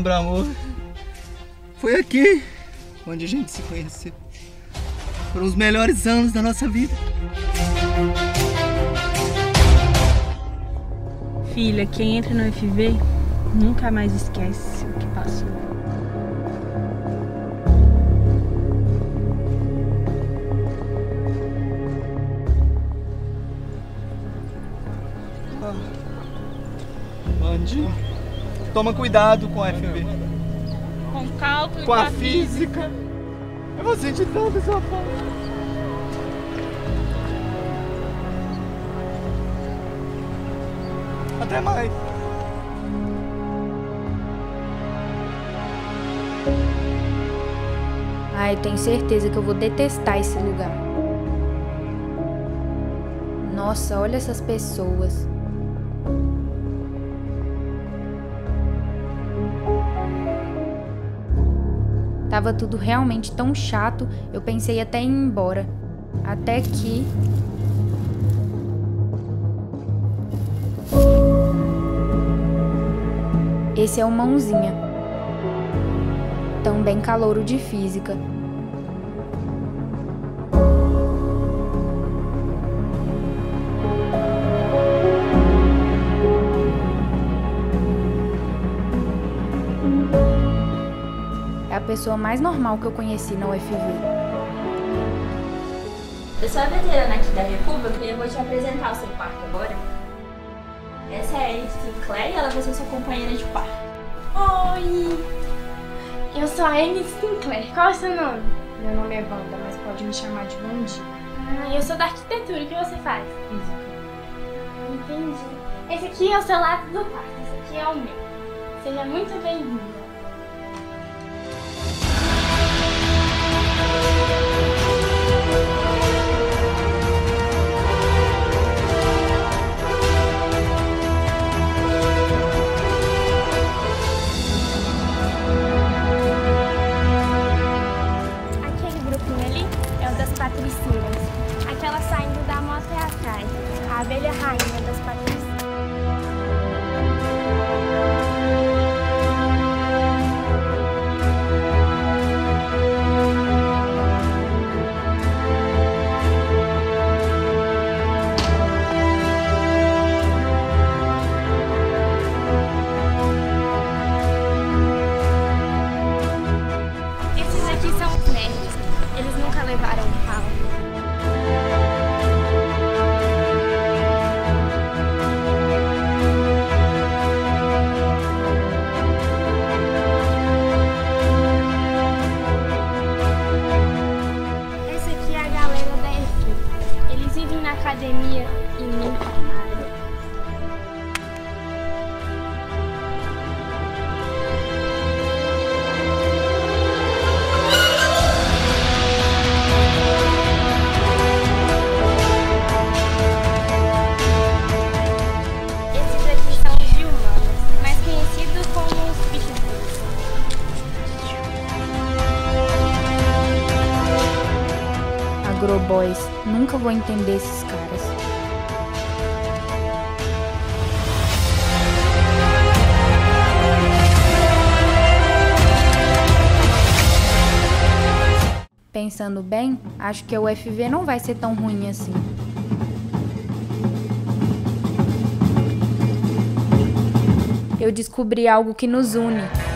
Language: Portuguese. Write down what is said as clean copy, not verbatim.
lembra, amor. Foi aqui onde a gente se conheceu. Foram os melhores anos da nossa vida. Filha, quem entra no FV nunca mais esquece o que passou. Andy, toma cuidado com a FV. Com cálculo, Com a física. Eu vou sentir tanto sua falta. Até mais. Ai, eu tenho certeza que eu vou detestar esse lugar. Nossa, olha essas pessoas. Tava tudo realmente tão chato, eu pensei até em ir embora. Até que... Esse é o Mãozinha. Também calouro de física. É a pessoa mais normal que eu conheci na UFV. Eu sou a veterana aqui da República e eu vou te apresentar o seu parto agora. Essa é a Ellie Sinclair e ela vai ser sua companheira de parto. Oi! Eu sou a Ellie Sinclair. Qual é o seu nome? Meu nome é Wanda, mas pode me chamar de Wandi. Ah, eu sou da arquitetura. O que você faz? Física. Entendi. Esse aqui é o seu lado do parto. Esse aqui é o meu. Seja muito bem-vinda. Aquela saindo da moto é atrás. A abelha rainha das patricinhas. Esses aqui são os nerds. Eles nunca levaram um pau. Academia e nunca nada. Esses aqui são os de humanas, mais conhecidos como os bichos doces. Agroboys, nunca vou entender esses caras. Pensando bem, acho que a UFV não vai ser tão ruim assim. Eu descobri algo que nos une.